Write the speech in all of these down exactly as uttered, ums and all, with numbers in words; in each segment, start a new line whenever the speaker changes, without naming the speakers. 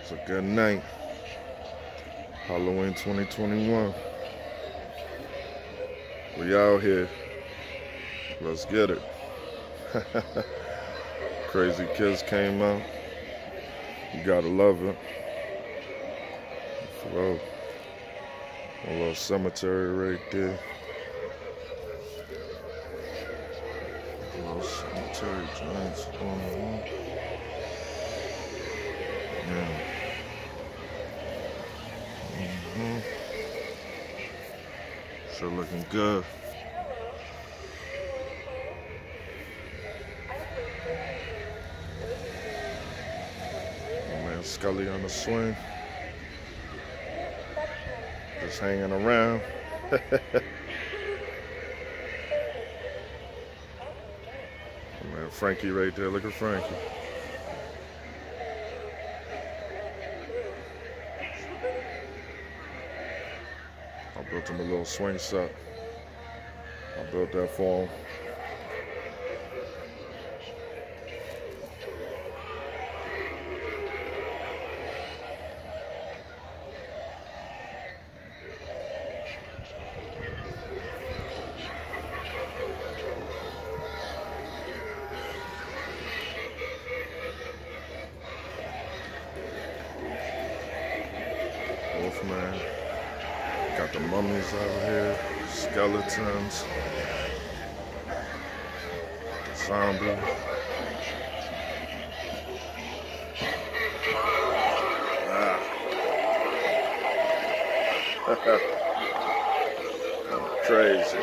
It's a good night. Halloween twenty twenty-one. We out here. Let's get it. Crazy Kids came out. You gotta love it. Whoa. A little cemetery right there. A little cemetery giants on the wall. Yeah. Mm-hmm. Sure looking good. Oh man, Scully on the swing. Just hanging around. Oh man, Frankie right there. Look at Frankie. I built him a little swing set. I built that for him. Wolfman. Got the mummies out here, skeletons, zombie. Ah. Crazy.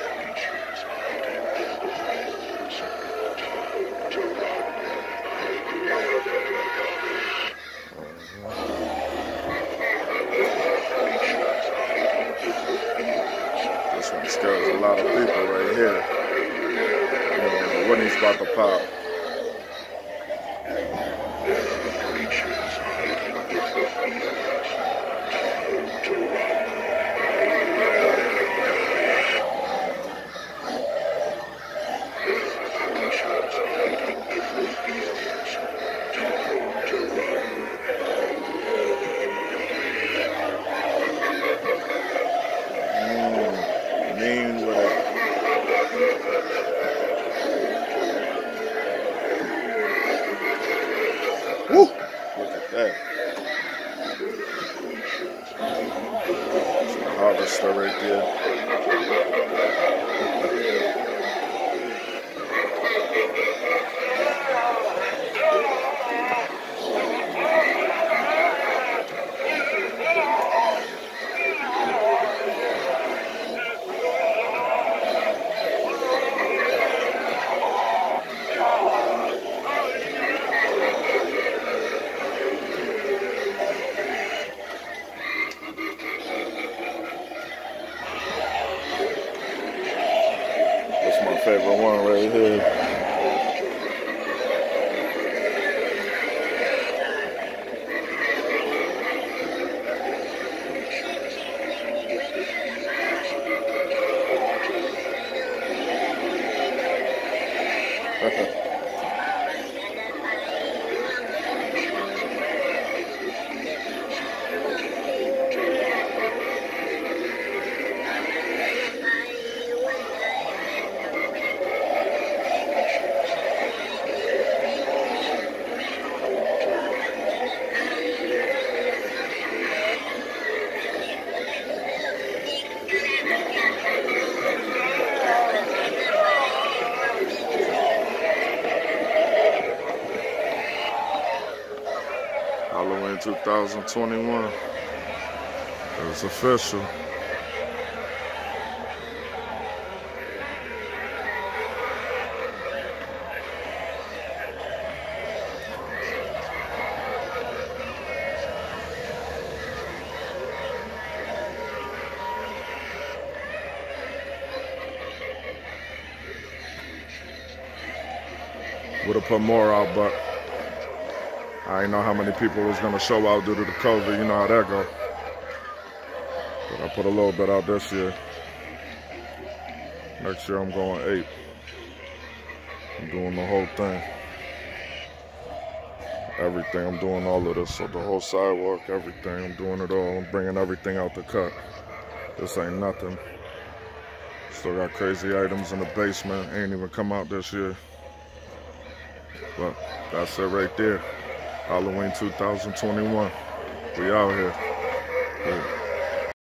This one scares a lot of people right here. You know, when he's about to pop. Woo! Look at that. It's a harvester right there. Favorite one right here. Halloween two thousand twenty-one. It's official. Would have put more out, but I didn't know how many people was gonna show out due to the COVID. You know how that go. But I put a little bit out this year. Next year I'm going eight. I'm doing the whole thing. everything. I'm doing all of this. So the whole sidewalk, everything. I'm doing it all. I'm bringing everything out the cut. This ain't nothing. Still got crazy items in the basement. Ain't even come out this year. But that's it right there. Halloween two thousand twenty-one. We out here. Yeah.